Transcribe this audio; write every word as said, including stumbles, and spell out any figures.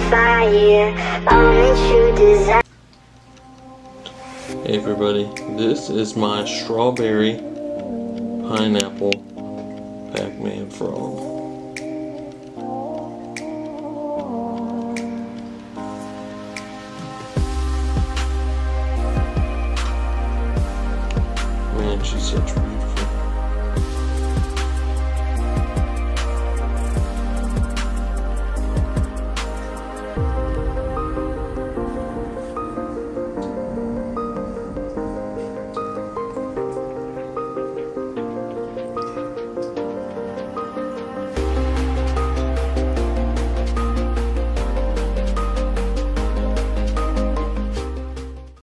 fire, only true desire. Hey everybody, this is my strawberry pineapple Pac-Man frog.